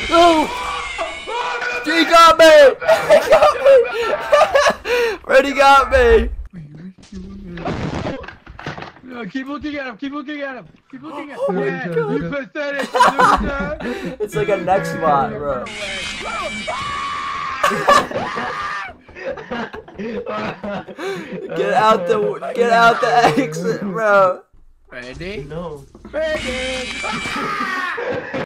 No! He got me! He got me! Freddy got me! No, keep looking at him. Keep looking at him. Keep looking at him. Oh my Yeah, God. you pathetic loser. It's like a next spot, bro. Get out the exit, bro. Ready? No. Ready.